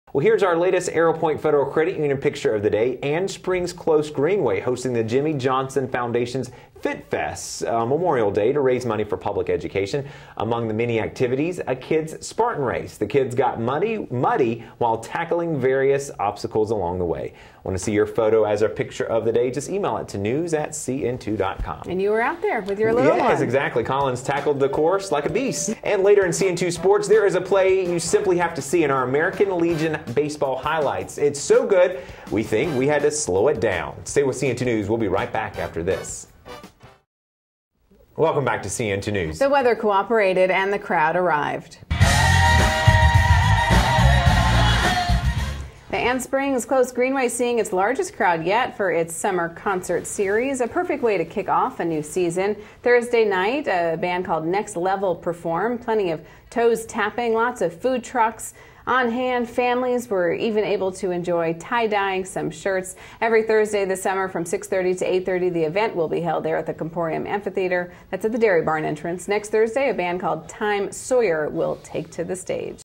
Well, here's our latest Arrow Point Federal Credit Union picture of the day. Ann Springs Close Greenway hosting the Jimmy Johnson Foundation's Fit Fest Memorial Day to raise money for public education. Among the many activities, a kids' Spartan race. The kids got muddy while tackling various obstacles along the way. Want to see your photo as our picture of the day? Just email it to news@cn2.com. And you were out there with your little one. Yes, exactly. Collins tackled the course like a beast. And later in CN2 Sports, there is a play you simply have to see in our American Legion baseball highlights. It's so good, we think we had to slow it down. Stay with CN2 News. We'll be right back after this. Welcome back to CN2 News. The weather cooperated and the crowd arrived. The Ann Springs Close Greenway seeing its largest crowd yet for its summer concert series, a perfect way to kick off a new season. Thursday night, a band called Next Level performed, plenty of toes tapping, lots of food trucks on hand. Families were even able to enjoy tie-dyeing some shirts. Every Thursday this summer from 6:30 to 8:30, the event will be held there at the Comporium Amphitheater. That's at the Dairy Barn entrance. Next Thursday, a band called Time Sawyer will take to the stage.